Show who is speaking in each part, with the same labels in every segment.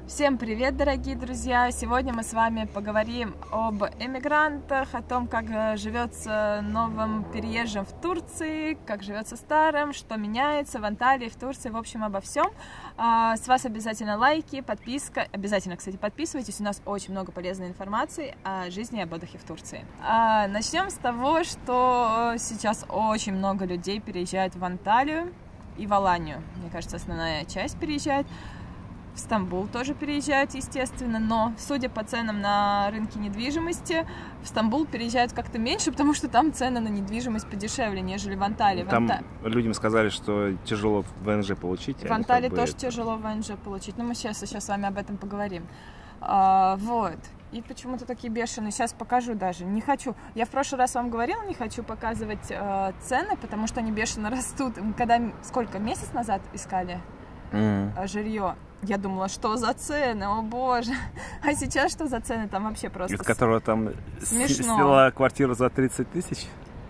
Speaker 1: Всем привет, дорогие друзья! Сегодня мы с вами поговорим об эмигрантах, о том, как живется новым переезжим в Турции, как живется старым, что меняется в Анталии, в Турции, в общем, обо всем. С вас обязательно лайки, подписка. Обязательно, кстати, подписывайтесь, у нас очень много полезной информации о жизни и об отдыхе в Турции. Начнем с того, что сейчас очень много людей переезжают в Анталию и в Аланию. Мне кажется, основная часть переезжает. В Стамбул тоже переезжают, естественно, но, судя по ценам на рынке недвижимости, в Стамбул переезжают как-то меньше, потому что там цены на недвижимость подешевле, нежели в Анталии.
Speaker 2: Там людям сказали, что тяжело в ВНЖ получить.
Speaker 1: В Анталии тоже тяжело в ВНЖ получить, но мы сейчас с вами об этом поговорим. Вот. И почему-то такие бешеные. Сейчас покажу даже. Не хочу. Я в прошлый раз вам говорила, не хочу показывать цены, потому что они бешено растут. Когда, месяц назад искали жилье, я думала, что за цены, о боже. А сейчас что за цены? Там вообще просто...
Speaker 2: Из которого там
Speaker 1: смешно.
Speaker 2: сняла квартиру за 30 тысяч?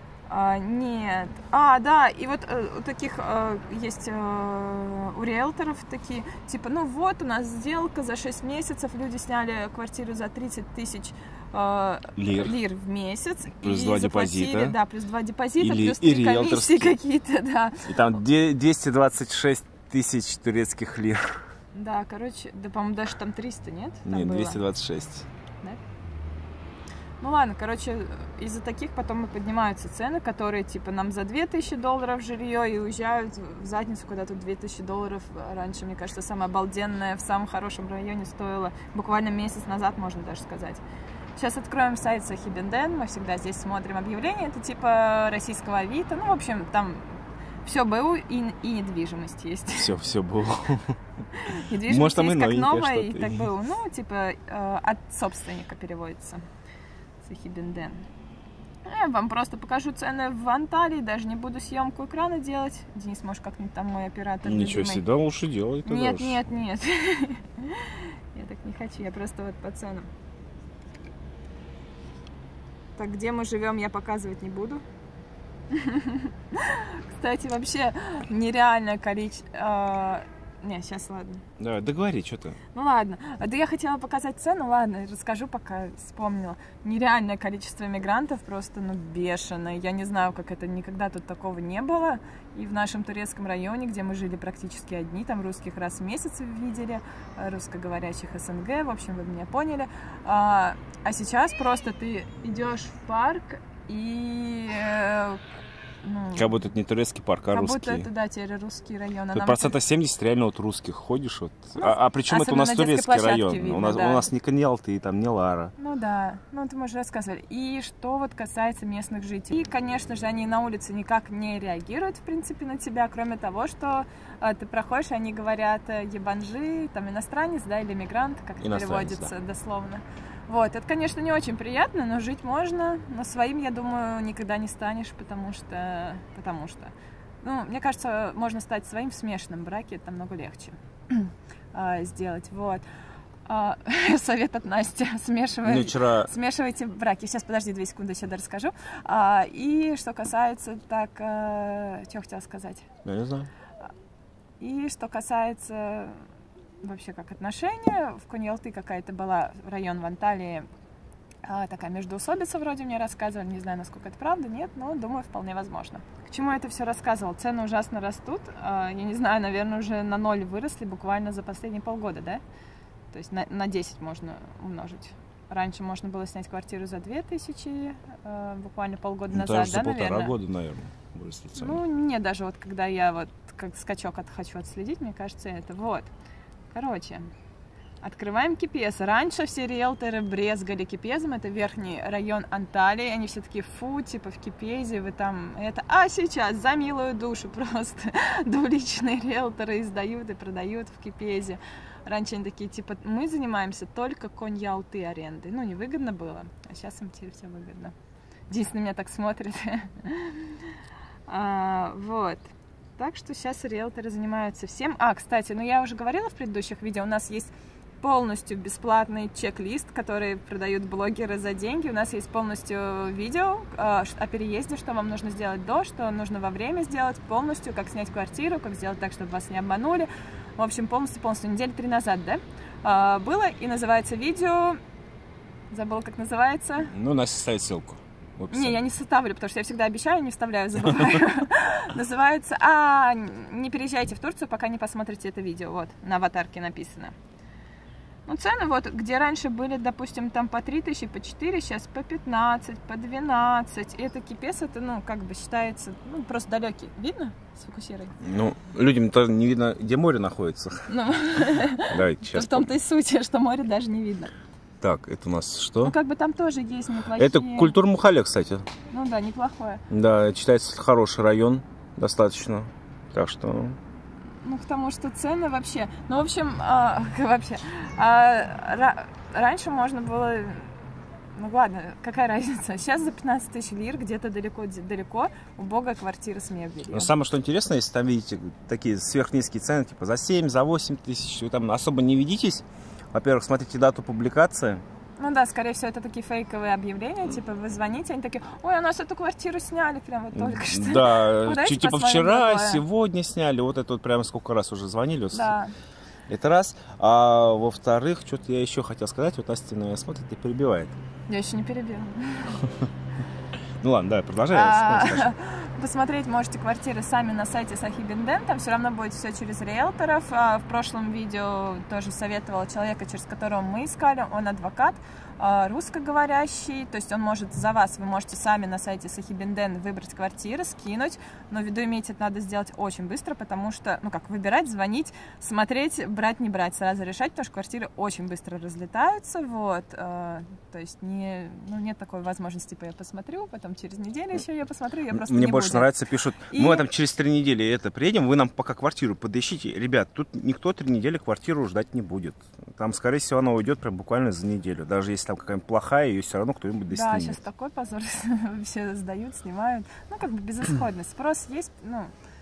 Speaker 1: Нет. Да, и вот у таких есть у риэлторов такие, типа, ну вот у нас сделка за 6 месяцев, люди сняли квартиру за 30 тысяч лир в месяц.
Speaker 2: Плюс
Speaker 1: и
Speaker 2: 2
Speaker 1: заплатили,
Speaker 2: депозита.
Speaker 1: Да, плюс 2 депозита, плюс
Speaker 2: и
Speaker 1: 3 комиссии какие-то, да.
Speaker 2: И там 226 тысяч турецких лир.
Speaker 1: Да, короче, да, по-моему, даже там 300, нет? Там
Speaker 2: нет,
Speaker 1: было?
Speaker 2: 226.
Speaker 1: Да? Ну ладно, короче, из-за таких потом и поднимаются цены, которые, типа, нам за $2000 жилье и уезжают в задницу, куда тут $2000 раньше, мне кажется, самое обалденное в самом хорошем районе стоило буквально месяц назад, можно даже сказать. Сейчас откроем сайт Сахибинден, мы всегда здесь смотрим объявления, это типа российского Авито, ну, в общем, там все БУ и недвижимость есть.
Speaker 2: Все было.
Speaker 1: Недвижимость
Speaker 2: может, там
Speaker 1: есть
Speaker 2: и
Speaker 1: как
Speaker 2: новенькое
Speaker 1: новая, и
Speaker 2: что-то.
Speaker 1: так БУ. Ну, типа, от собственника переводится. Сахибинден. Я вам просто покажу цены в Анталии, даже не буду съемку экрана делать. Денис, может, как-нибудь там мой оператор
Speaker 2: Ничего
Speaker 1: любимый.
Speaker 2: себе, да, лучше делай.
Speaker 1: Нет. Я так не хочу, я просто вот по ценам. Так, где мы живем, я показывать не буду. Кстати, вообще нереальное количество... Не, сейчас ладно.
Speaker 2: Давай, договори, что ты.
Speaker 1: Ну ладно. Да я хотела показать цену, ладно, расскажу, пока вспомнила. Нереальное количество мигрантов, просто, бешеное. Я не знаю, как это, никогда тут такого не было. И в нашем турецком районе, где мы жили практически одни, там русских раз в месяц видели, русскоговорящих СНГ, в общем, вы меня поняли. А сейчас просто ты идешь в парк и...
Speaker 2: как будто это не турецкий парк, а
Speaker 1: как
Speaker 2: русский.
Speaker 1: Как будто это, да, теперь русский район.
Speaker 2: Тут процентов 70 реально вот русских ходишь. Вот. Причем это у нас турецкий район.
Speaker 1: Видно,
Speaker 2: у нас не Коньялты, там не Лара.
Speaker 1: Ну да, это мы уже рассказывали. И что вот касается местных жителей. И, конечно же, они на улице никак не реагируют, в принципе, на тебя, кроме того, что ты проходишь, они говорят ебанжи, там иностранец, да, или мигрант, как это переводится дословно. Вот, это, конечно, не очень приятно, но жить можно, но своим, я думаю, никогда не станешь, потому что, мне кажется, можно стать своим в смешанном браке, это намного легче сделать, вот. Совет от Насти, смешивайте браки. Сейчас, подожди, 2 секунды, еще расскажу. И что касается, что хотела сказать?
Speaker 2: Я не знаю.
Speaker 1: И что касается... вообще как отношения, в Коньялты какая-то была, район в Анталии, такая междоусобица вроде мне рассказывали, не знаю, насколько это правда, нет, но думаю, вполне возможно. К чему я это все рассказывала? Цены ужасно растут, я не знаю, наверное, уже на 0 выросли буквально за последние полгода, да? То есть на 10 можно умножить. Раньше можно было снять квартиру за 2000, буквально полгода назад,
Speaker 2: даже
Speaker 1: да,
Speaker 2: за
Speaker 1: наверное?
Speaker 2: 1,5 года, наверное, выросли цены.
Speaker 1: Не, даже вот когда я вот как скачок хочу отследить, мне кажется, это вот. Короче, открываем Кепес. Раньше все риэлторы брезгали Кепезом, это верхний район Анталии, они все такие, фу, типа в Кепезе вы там это... А сейчас за милую душу просто двуличные риэлторы издают и продают в Кепезе. Раньше они такие, типа, мы занимаемся только Коньялты арендой. Невыгодно было, а сейчас им теперь все выгодно. Денис на меня так смотрит. Вот. Так что сейчас риэлторы занимаются всем. Кстати, я уже говорила в предыдущих видео, у нас есть полностью бесплатный чек-лист, который продают блогеры за деньги. У нас есть полностью видео о переезде, что вам нужно сделать что нужно во время сделать, полностью, как снять квартиру, как сделать так, чтобы вас не обманули. В общем, полностью, недели 3 назад, да? было, и называется видео... Забыла, как называется.
Speaker 2: Ну, Настя ставит ссылку.
Speaker 1: Не, я не составлю, потому что я всегда обещаю, не вставляю, забываю. Называется «Не переезжайте в Турцию, пока не посмотрите это видео». Вот, на аватарке написано. Ну, цены вот, где раньше были, допустим, там по 3000, по 4, сейчас по 15, по 12. И это кипес, это, ну, как бы считается, ну, просто далекий. Видно? Сфокусируй.
Speaker 2: Ну, людям-то не видно, где море находится.
Speaker 1: Ну, в том-то и суть, что море даже не видно.
Speaker 2: Так, это у нас что?
Speaker 1: Ну, как бы там тоже есть неплохие...
Speaker 2: Это Культур-Мухале, кстати.
Speaker 1: Ну да, неплохое.
Speaker 2: Да, считается хороший район, достаточно. Так что...
Speaker 1: Ну, потому что цены вообще... Ну, в общем, вообще... Раньше можно было... Ну, ладно, какая разница? Сейчас за 15 тысяч лир где-то далеко убогая квартира с мебелью.
Speaker 2: Но самое, что интересно, если там видите такие сверхнизкие цены, типа за 7, за 8 тысяч, вы там особо не ведитесь. Во-первых, смотрите дату публикации.
Speaker 1: Ну да, скорее всего, это такие фейковые объявления, типа вы звоните, они такие: ой, у нас эту квартиру сняли прям вот только что.
Speaker 2: Да, типа вчера, сегодня сняли, вот это вот прямо сколько раз уже звонили.
Speaker 1: Да.
Speaker 2: Это раз. А во-вторых, что-то я еще хотел сказать, вот Настя меня смотрит и перебивает.
Speaker 1: Я еще не перебила.
Speaker 2: Ну ладно, да, продолжай.
Speaker 1: Посмотреть можете квартиры сами на сайте Сахибинден, там все равно будет все через риэлторов. В прошлом видео тоже советовала человека, через которого мы искали, он адвокат, русскоговорящий, то есть он может за вас, вы можете сами на сайте Сахибинден выбрать квартиры, скинуть, но в виду иметь это надо сделать очень быстро, потому что, ну как, выбирать, звонить, смотреть, брать, не брать, сразу решать, потому что квартиры очень быстро разлетаются, вот, то есть нет такой возможности, типа я посмотрю, потом через неделю еще я посмотрю, я просто
Speaker 2: Мне
Speaker 1: не
Speaker 2: больше
Speaker 1: буду.
Speaker 2: Нравится, пишут, мы там через 3 недели приедем, вы нам пока квартиру подыщите. Ребят, тут никто 3 недели квартиру ждать не будет. Там, скорее всего, она уйдет прям буквально за неделю. Даже если там какая-нибудь плохая, ее все равно кто-нибудь достигнет.
Speaker 1: Да, сейчас такой позор, все сдают, снимают. Ну, как бы безысходность. Спрос есть, ну,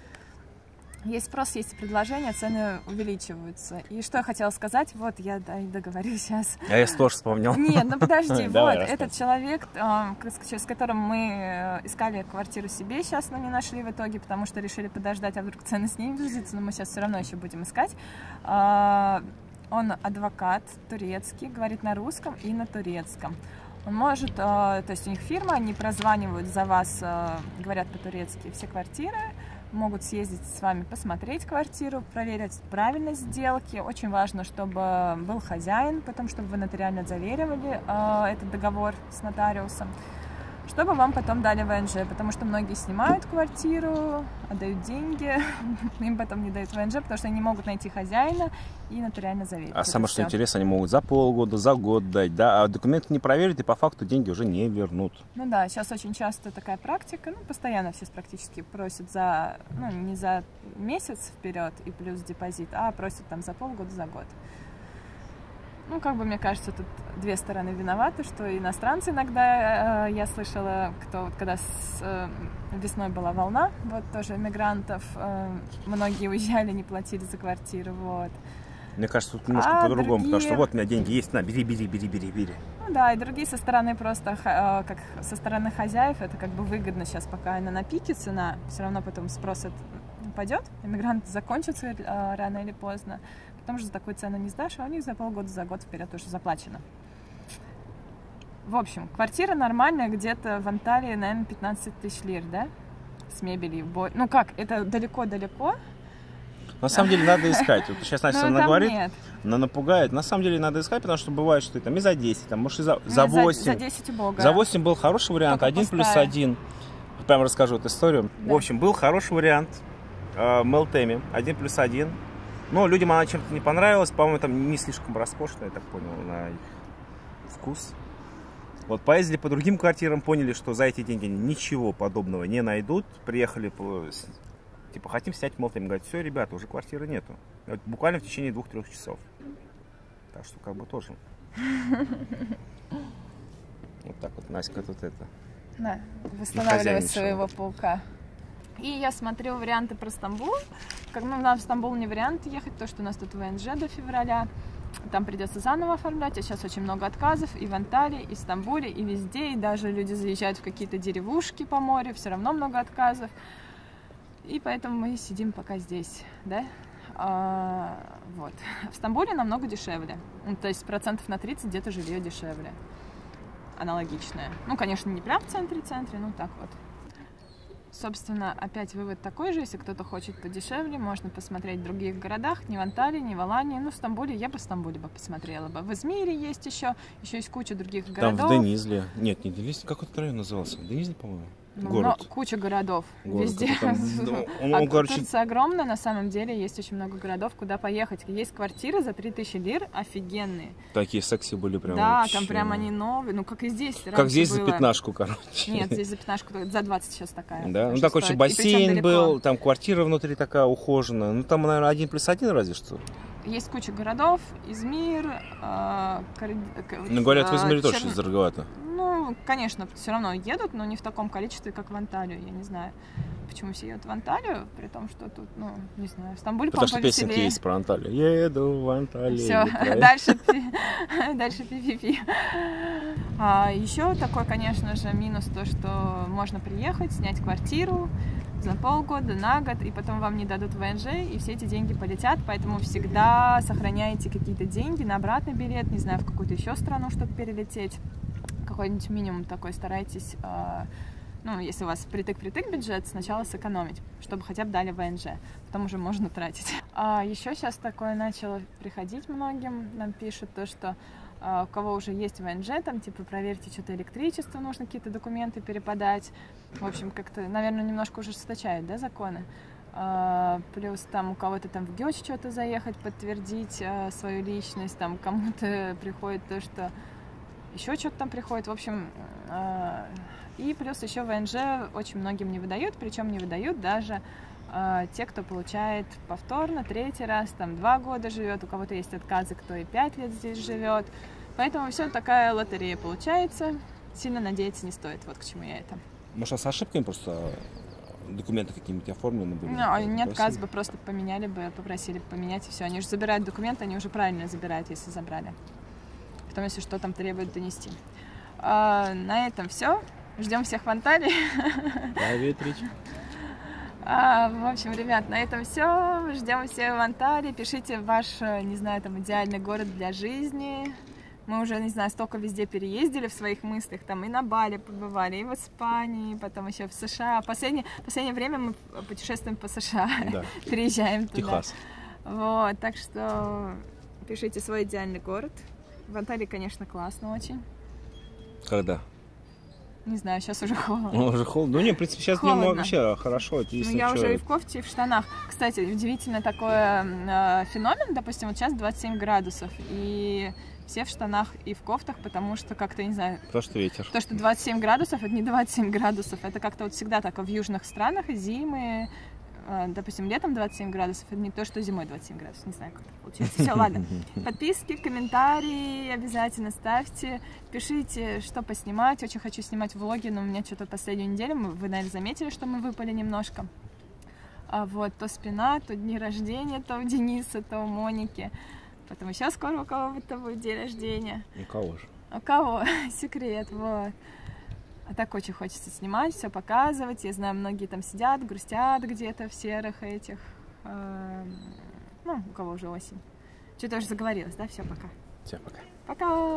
Speaker 1: есть спрос, есть предложение, цены увеличиваются. И что я хотела сказать, вот я договорю сейчас.
Speaker 2: А я тоже вспомнил.
Speaker 1: Нет, ну подожди, вот этот человек, с которым мы искали квартиру себе сейчас, но не нашли в итоге, потому что решили подождать, а вдруг цены снизятся, но мы сейчас все равно еще будем искать. Он адвокат турецкий, говорит на русском и на турецком. Он может, то есть у них фирма, они прозванивают за вас, говорят по-турецки все квартиры, могут съездить с вами посмотреть квартиру, проверить правильность сделки. Очень важно, чтобы был хозяин, потом, чтобы вы нотариально заверивали этот договор с нотариусом, чтобы вам потом дали ВНЖ, потому что многие снимают квартиру, отдают деньги, им потом не дают ВНЖ, потому что они не могут найти хозяина и нотариально заверить.
Speaker 2: А самое что интересно, они могут за полгода, за год дать, да, а документы не проверят и по факту деньги уже не вернут.
Speaker 1: Ну да, сейчас очень часто такая практика, ну постоянно все практически просят за, ну не за месяц вперед и плюс депозит, а просят там за полгода, за год. Ну, как бы, мне кажется, тут две стороны виноваты, что иностранцы иногда, я слышала, когда весной была волна, вот тоже иммигрантов, многие уезжали, не платили за квартиру, вот.
Speaker 2: Мне кажется, тут немножко по-другому, потому что вот у меня деньги есть, на, бери.
Speaker 1: Ну да, и другие со стороны просто, как со стороны хозяев, это как бы выгодно сейчас, пока она на пике цена, все равно потом спрос упадет, иммигранты закончатся рано или поздно. Потому что за такую цену не сдашь, а у них за полгода, за год вперед уже заплачено. В общем, квартира нормальная где-то в Анталии, наверное, 15 тысяч лир, да? С мебелью. Ну как, это далеко-далеко?
Speaker 2: На самом деле надо искать. Вот сейчас Настя наговорит, она напугает. На самом деле надо искать, потому что бывает, что там и за 10, там, может и за 8.
Speaker 1: За 10 убого.
Speaker 2: За 8 был хороший вариант, 1+1. Прямо расскажу эту историю. Да. В общем, был хороший вариант в Мелтеме, 1+1. Но людям она чем-то не понравилась, по-моему, там не слишком роскошная, я так понял, на их вкус. Вот поездили по другим квартирам, поняли, что за эти деньги ничего подобного не найдут. Приехали, типа, хотим снять в Мелтеме. Говорят, все, ребята, уже квартиры нету. Вот буквально в течение 2-3 часов. Так что, как бы, тоже. Вот так вот, Наська тут это.
Speaker 1: Да, восстанавливать своего паука. И я смотрю варианты про Стамбул. Как, ну, нам в Стамбул не вариант ехать, потому что у нас тут ВНЖ до февраля. Там придется заново оформлять. А сейчас очень много отказов и в Анталии, и в Стамбуле, и везде. И даже люди заезжают в какие-то деревушки по морю. Все равно много отказов. И поэтому мы сидим пока здесь, да? Вот. В Стамбуле намного дешевле. Ну, то есть процентов на 30 где-то жилье дешевле. Аналогичное. Ну, конечно, не прям в центре, ну так вот. Собственно, опять вывод такой же, если кто-то хочет подешевле, можно посмотреть в других городах, не в Анталии, не в Алании, ну, в Стамбуле, я бы в Стамбуле посмотрела бы. В Измире есть еще есть куча других городов.
Speaker 2: Там в Денизле, нет, не Денизле, как этот район назывался? Денизле, по-моему?
Speaker 1: Город. Куча городов везде. Турция огромная, на самом деле, есть очень много городов, куда поехать. Есть квартиры за 3000 лир, офигенные.
Speaker 2: Такие секси были прям.
Speaker 1: Да, вообще. Там прям они новые, ну как и здесь.
Speaker 2: Как здесь было. За 15, короче.
Speaker 1: Нет, здесь за 15, за 20 сейчас такая.
Speaker 2: Да, ну такой еще бассейн был, там квартира внутри такая ухоженная. Ну там, наверное, 1+1 разве что.
Speaker 1: Есть куча городов, Измир.
Speaker 2: Ну, говорят, в Измире тоже дороговато.
Speaker 1: Ну, конечно, все равно едут, но не в таком количестве, как в Анталию. Я не знаю, почему все едут в Анталию, при том, что тут, ну, не знаю, в Стамбуле,
Speaker 2: по-моему, повеселее. Потому что песенки есть про Анталию. Еду в Анталию.
Speaker 1: Все, дальше пи-пи-пи. Еще такой, конечно же, минус то, что можно приехать, снять квартиру за полгода, на год, и потом вам не дадут ВНЖ, и все эти деньги полетят, поэтому всегда сохраняйте какие-то деньги на обратный билет, не знаю, в какую-то еще страну, чтобы перелететь. Какой-нибудь минимум такой старайтесь, ну, если у вас притык-притык бюджет, сначала сэкономить, чтобы хотя бы дали ВНЖ, потом уже можно тратить. Еще сейчас такое начало приходить многим, нам пишут то, что у кого уже есть ВНЖ, там, типа, проверьте, что-то электричество, нужно какие-то документы переподать. В общем, как-то, наверное, немножко ужесточают, да, законы. Плюс там у кого-то там в ГИОЧ что-то заехать, подтвердить свою личность, там кому-то приходит то, что еще что-то там приходит, в общем, и плюс еще ВНЖ очень многим не выдают, причем не выдают даже те, кто получает повторно, 3-й раз, там 2 года живет, у кого-то есть отказы, кто и 5 лет здесь живет, поэтому все такая лотерея получается, сильно надеяться не стоит, вот к чему я это.
Speaker 2: Может, с ошибками просто документы какие-нибудь оформлены были?
Speaker 1: Не отказ бы, просто поменяли бы, попросили поменять, и все, они уже забирают документы, они уже правильно забирают, если забрали. Потом, если что, там требует донести. На этом все. Ждем всех в Анталии. В общем, ребят, на этом все. Ждем всех в Анталии. Пишите ваш, не знаю, там, идеальный город для жизни. Мы уже, не знаю, столько везде переездили в своих мыслях. Там и на Бали побывали, и в Испании, потом еще в США. Последнее время мы путешествуем по США. Да. Переезжаем туда.
Speaker 2: Техас.
Speaker 1: Вот, так что пишите свой идеальный город. В Анталии, конечно, классно очень.
Speaker 2: Когда?
Speaker 1: Не знаю, сейчас уже холодно.
Speaker 2: Уже холодно? Ну, нет, в принципе, сейчас днем вообще хорошо. Это,
Speaker 1: я уже и в кофте, и в штанах. Кстати, удивительно такой феномен. Допустим, вот сейчас 27 градусов, и все в штанах и в кофтах, потому что как-то, не знаю...
Speaker 2: Потому что ветер.
Speaker 1: То, что 27 градусов, это не 27 градусов. Это как-то вот всегда так в южных странах, зимы... Допустим, летом 27 градусов, это не то, что зимой 27 градусов. Не знаю, как это получается. Все, ладно. Подписки, комментарии обязательно ставьте. Пишите, что поснимать. Очень хочу снимать влоги, но у меня что-то последнюю неделю, вы, наверное, заметили, что мы выпали немножко. Вот, то спина, то дни рождения, то у Дениса, то у Моники. Потому что скоро у кого-то будет день рождения.
Speaker 2: У кого же?
Speaker 1: У кого? Секрет, вот. А так очень хочется снимать, все показывать. Я знаю, многие там сидят, грустят где-то в серых этих. Ну, у кого уже осень. Что-то уже заговорилась, да? Все, пока.
Speaker 2: Все, пока.
Speaker 1: Пока.